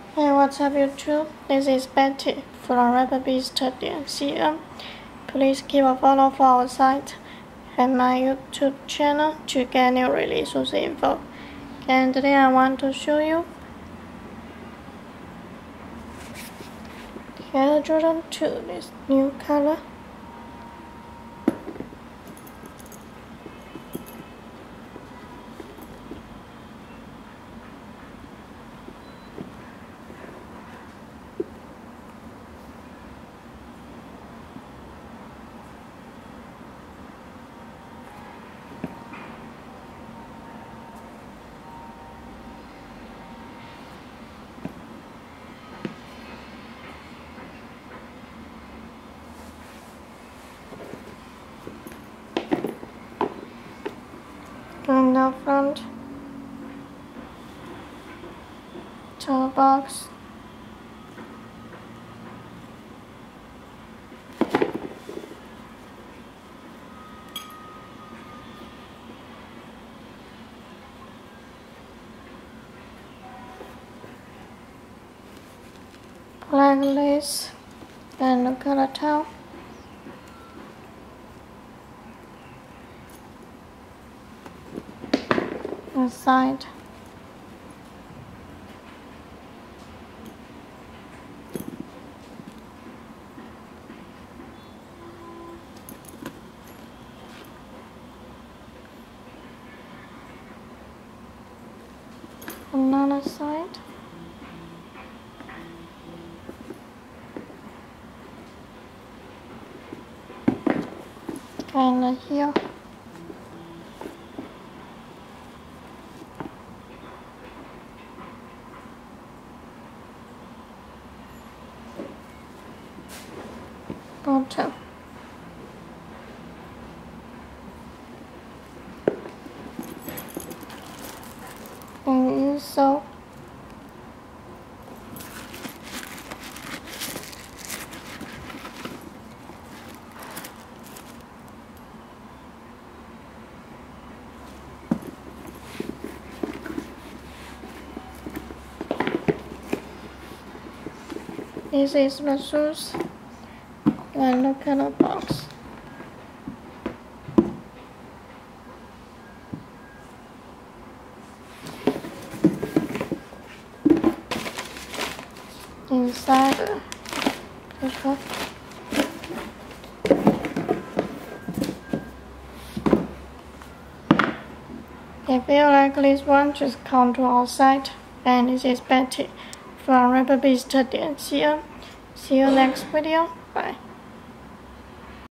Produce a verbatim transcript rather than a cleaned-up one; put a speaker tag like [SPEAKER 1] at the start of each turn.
[SPEAKER 1] Hey, what's up YouTube? This is Betty from repbeast dot c n. Please keep a follow for our site and my YouTube channel to get new releases info. And today I want to show you the Air Jordan two, this new color. And the front toe box, black lace and the color towel. Inside, another side, and here. Bottom. And insole. This is the shoes and the color box. Inside the paper. If you like this one, just come to our site. And this is Betty from repbeast dot c n. See you next video. Bye.